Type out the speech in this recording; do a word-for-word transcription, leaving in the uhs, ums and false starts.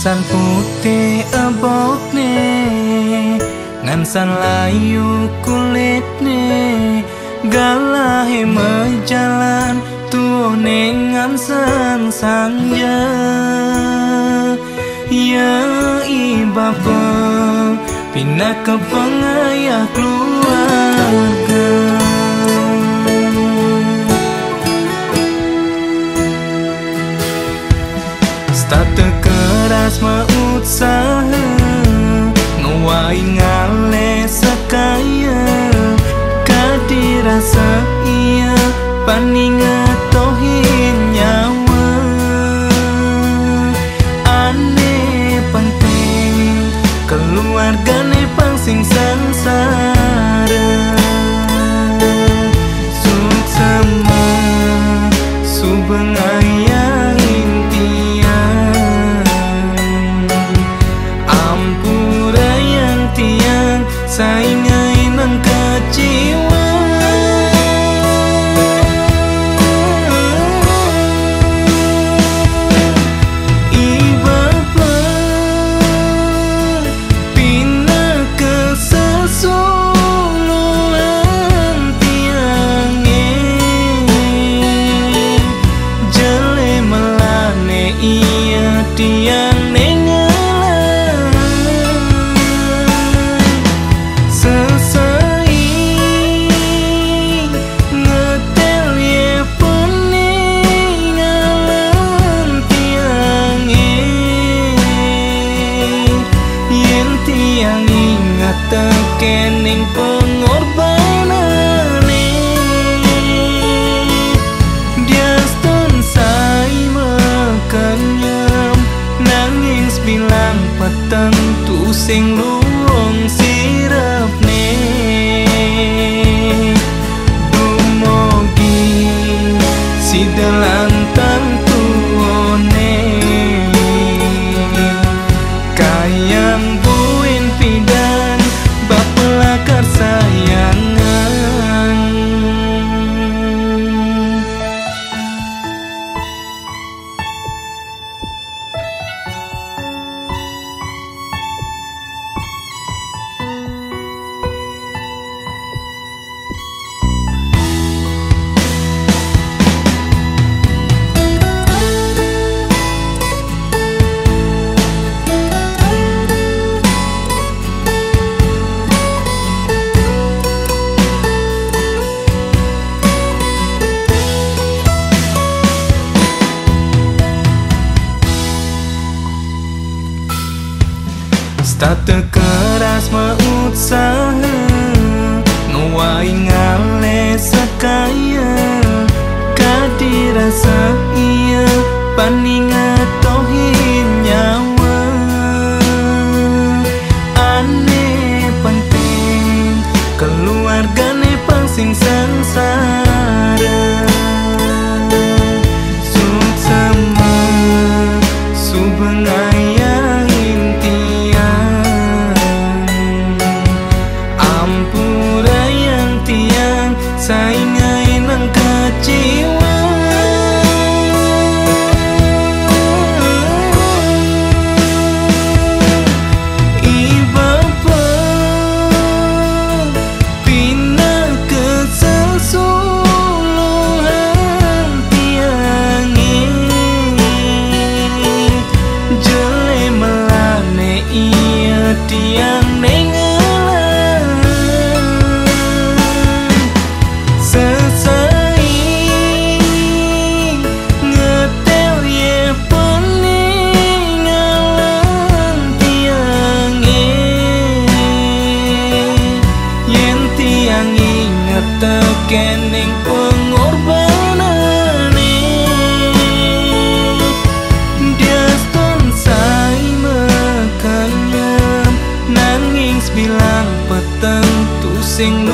Ngansan putih abotne, ngansan layu kulitne, galahe mejalan tuone ngansan sanja. Ya ibaba pindah ke pengayah keluarga. Starte keras mausaha nuwai ngale sekaya kadirasa iya paningatohin nyawa. Ane penting keluargane pangsing sangsara. Suksema subeng ayah impian, ampura yang tiang saingai nang kecewa. Tiang nengalan sesai ngetel ye peninggalan tiang yen tiang ingat tekening pengorbanane. Dia stonsai makannya bilang peteng tu sing luong sirapne. Dumogi si delantang tuone kayang buin pidan bapelakar sayangan. Starte keras mausaha nuwai ngale sekaya kadirasa iya paningatohin nyawa. Ane penting keluargane pangsing sangsara. Suksema subeng ayah saingai nang kecewa. Ibaba pindah ke sesuluhan tiangi jele melane iya tiang nengalan sesai ngetel ye peninggalan tiang yen tiang inget tekening pengorbanane. Dia stonsai makannya nanging bilang peteng tu sing